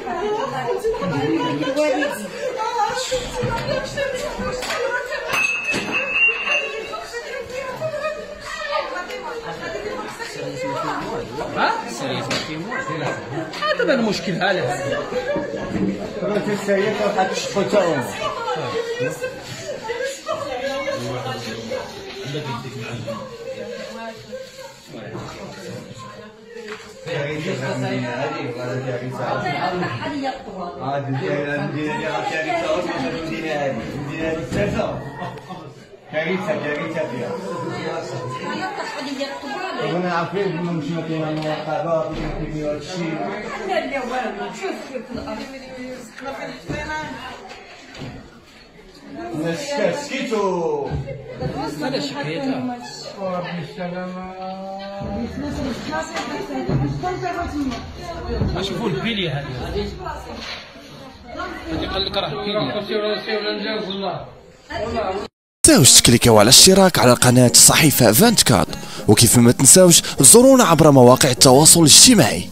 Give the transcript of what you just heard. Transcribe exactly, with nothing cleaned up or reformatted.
هذا هذا المشكل هذا راه تسيط واحد الشخو تا هو كارثة كارثة فيها. وانا عارفين انهم مش ماكين المراقبة وكيفني هذا الشيء. لا لا والو شوف كيف الارض. سكت سكيتو. هذا شكيتها. ربي السلامة. اشوفوا البليه هذه. هذه قال لك راه بليه. تنساوش تكليكاو على الاشتراك على قناة الصحيفة أربعة وعشرين وكيف ما تنساوش زورونا عبر مواقع التواصل الاجتماعي.